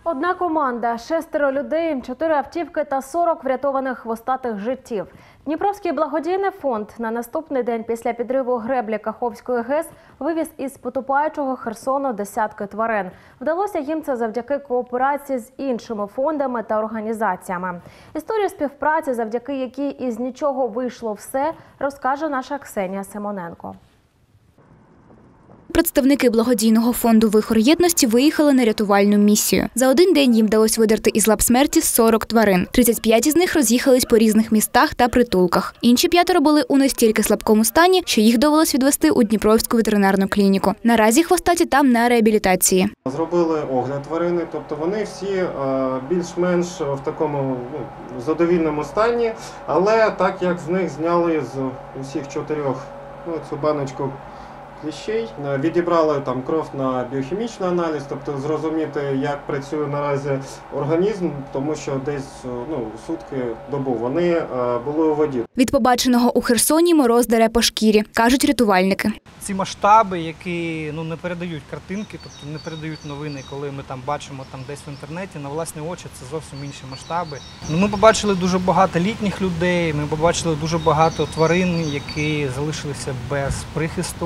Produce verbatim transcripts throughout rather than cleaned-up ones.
Одна команда, шестеро людей, чотири автівки та сорок врятованих хвостатих життів. Дніпровський благодійний фонд на наступний день після підриву греблі Каховської ГЕС вивіз із потопаючого Херсону десятки тварин. Вдалося їм це завдяки кооперації з іншими фондами та організаціями. Історію співпраці, завдяки якій із нічого вийшло все, розкаже наша Ксенія Симоненко. Представники благодійного фонду «Вихор єдності» виїхали на рятувальну місію. За один день їм вдалося видерти із лап смерті сорок тварин. тридцять п'ять із них роз'їхались по різних містах та притулках. Інші п'ятеро були у настільки слабкому стані, що їх довелось відвести у Дніпровську ветеринарну клініку. Наразі хвостаті там на реабілітації. Зробили огляд тварини, тобто вони всі більш-менш в такому ну, задовільному стані, але так як з них зняли з усіх чотирьох ну, цю баночку кліщей, відібрали там кров на біохімічний аналіз, тобто зрозуміти, як працює наразі організм, тому що десь ну, сутки, добу вони були у воді. Від побаченого у Херсоні мороз дере по шкірі, кажуть рятувальники. Ці масштаби, які ну, не передають картинки, тобто не передають новини, коли ми там бачимо там десь в інтернеті, на власні очі це зовсім інші масштаби. Ну, ми побачили дуже багато літніх людей, ми побачили дуже багато тварин, які залишилися без прихисту.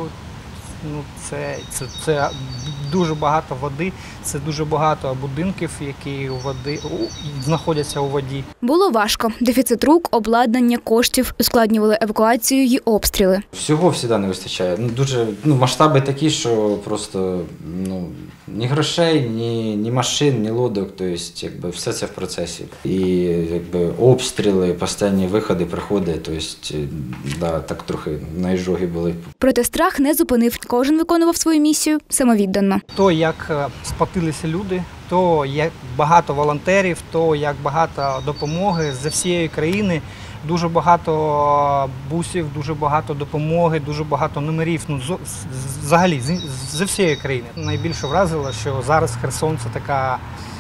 Ну, це, це, це дуже багато води, це дуже багато будинків, які у води, у, знаходяться у воді. Було важко. Дефіцит рук, обладнання, коштів, ускладнювали евакуацію і обстріли. Всього завжди не вистачає. Ну, дуже, ну, масштаби такі, що просто ну, ні грошей, ні, ні машин, ні лодок, тобто якби, все це в процесі. І якби, обстріли, постійні виходи, приходи, тобто, да, так трохи на іжогі були. Проте страх не зупинив. Кожен виконував свою місію самовіддано. То, як сплотилися люди, то, як багато волонтерів, то, як багато допомоги з всієї країни, дуже багато бусів, дуже багато допомоги, дуже багато номерів, ну, взагалі, з, з всієї країни. Найбільше вразило, що зараз Херсон – це така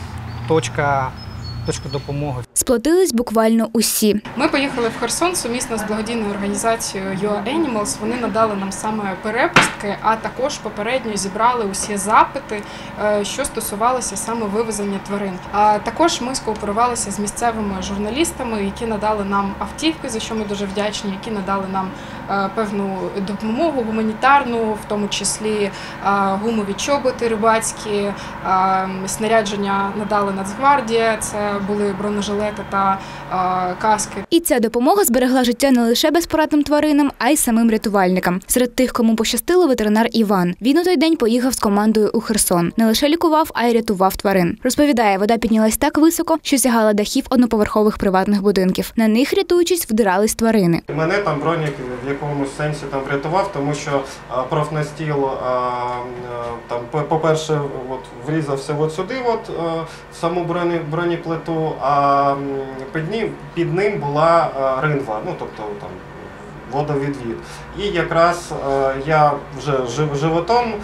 точка, точка допомоги. Сплотились буквально усі. Ми поїхали в Херсон сумісно з благодійною організацією ю а Animals. Вони надали нам саме перепустки, а також попередньо зібрали усі запити, що стосувалося саме вивезення тварин. А також ми скооперувалися з місцевими журналістами, які надали нам автівки, за що ми дуже вдячні, які надали нам певну допомогу гуманітарну, в тому числі гумові чоботи рибацькі, снарядження надали Нацгвардія, це були бронежилети та а, каски. І ця допомога зберегла життя не лише безпорадним тваринам, а й самим рятувальникам. Серед тих, кому пощастило, ветеринар Іван. Він у той день поїхав з командою у Херсон. Не лише лікував, а й рятував тварин. Розповідає, вода піднялась так високо, що сягала дахів одноповерхових приватних будинків. На них, рятуючись, вдирались тварини. Мене там бронік в якомусь сенсі там врятував, тому що а, профнастіл, а, там, по-перше, от, врізався от сюди, от, а, в саму броні, бронеплиту, а Під ним, під ним була ринва, ну тобто там водовідвід. І якраз я вже животом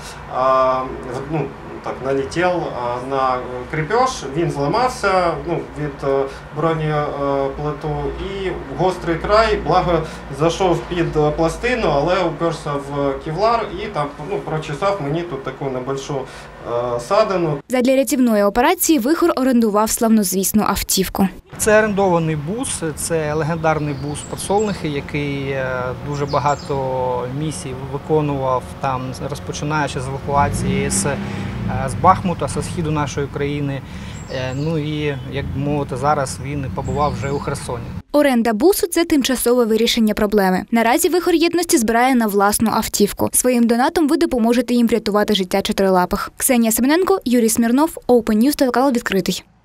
ну, так, налетів на крепеж, він зламався ну, від бронеплиту і в гострий край, благо зайшов під пластину, але уперся в кевлар і там ну, прочесав мені тут таку небольшу садину. Задля рятівної операції «Вихор» орендував славнозвісну автівку. Це орендований бус, це легендарний бус «Подсолнухи», який дуже багато місій виконував, там, розпочинаючи з евакуації з, з Бахмута, з східу нашої країни. Ну і, як мовити, зараз він побував вже у Херсоні. Оренда бусу – це тимчасове вирішення проблеми. Наразі «Вихор єдності» збирає на власну автівку. Своїм донатом ви допоможете їм врятувати життя чотирилапих. Ксенія Семененко, Юрій Смірнов, Open News, телеканал «Відкритий».